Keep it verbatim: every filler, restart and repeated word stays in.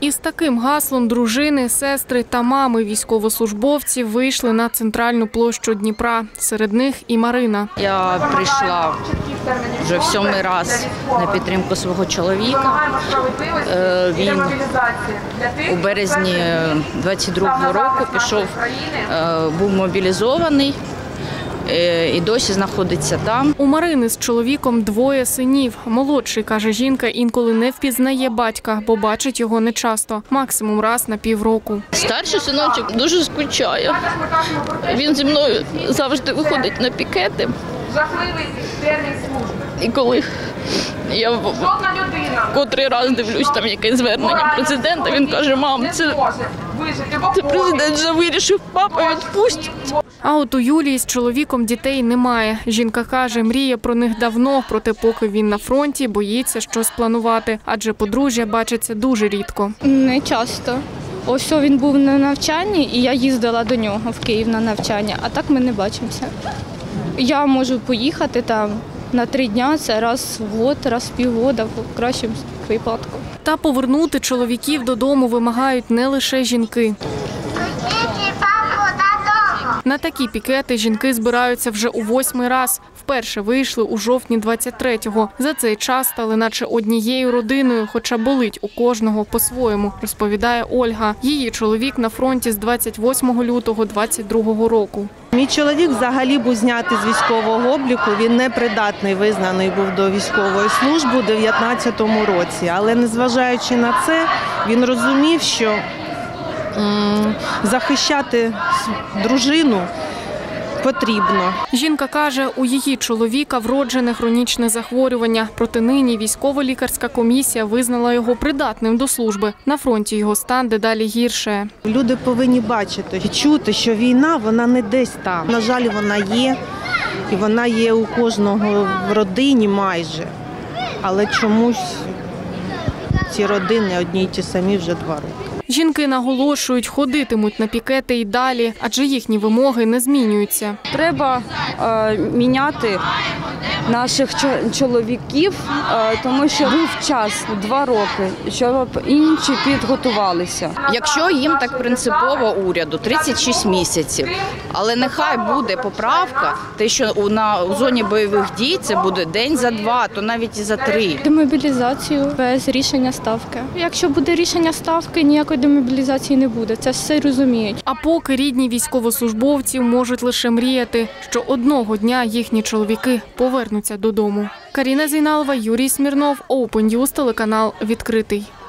Із таким гаслом дружини, сестри та мами військовослужбовців вийшли на центральну площу Дніпра. Серед них і Марина. Я прийшла вже в сьомий раз на підтримку свого чоловіка. Він у березні двадцять другого року пішов, був мобілізований і досі знаходиться там. У Марини з чоловіком двоє синів. Молодший, каже жінка, інколи не впізнає батька, бо бачить його нечасто, максимум раз на півроку. Старший синочок дуже скучає. Він зі мною завжди виходить на пікети. І коли я в котрий раз дивлюсь там якесь звернення президента, він каже: "Мам, це, це президент вже вирішив, папа відпустить". А от у Юлії з чоловіком дітей немає. Жінка каже, мріє про них давно, проте поки він на фронті, боїться щось планувати, адже подружжя бачиться дуже рідко. Не часто. Ось він був на навчанні, і я їздила до нього в Київ на навчання, а так ми не бачимося. Я можу поїхати там на три дня, це раз в год, раз в півгода, в кращому випадку. Та повернути чоловіків додому вимагають не лише жінки. На такі пікети жінки збираються вже у восьмий раз. Вперше вийшли у жовтні двадцять третього. За цей час стали наче однією родиною, хоча болить у кожного по-своєму, розповідає Ольга. Її чоловік на фронті з двадцять восьмого лютого двадцять другого року. Мій чоловік взагалі був знятий з військового обліку, він непридатний, визнаний був до військової служби у дев'ятнадцятому році. Але незважаючи на це, він розумів, що захищати дружину потрібно. Жінка каже, у її чоловіка вроджене хронічне захворювання. Проте нині військово-лікарська комісія визнала його придатним до служби. На фронті його стан дедалі гіршає. Люди повинні бачити і чути, що війна, вона не десь там. На жаль, вона є, і вона є у кожного в родині майже. Але чомусь ці родини одні й ті самі вже два роки. Жінки наголошують, ходитимуть на пікети і далі, адже їхні вимоги не змінюються. Треба е, міняти наших чоловіків, е, тому що був час, два роки, щоб інші підготувалися. Якщо їм так принципово уряду, тридцять шість місяців, але нехай буде поправка, те, що у, на, у зоні бойових дій це буде день за два, то навіть і за три. Демобілізацію без рішення ставки. Якщо буде рішення ставки, ніякої демобілізації не буде, це все розуміють. А поки рідні військовослужбовців можуть лише мріяти, що одного дня їхні чоловіки повернуться додому. Каріна Зейналова, Юрій Смірнов, Open News, телеканал «Відкритий».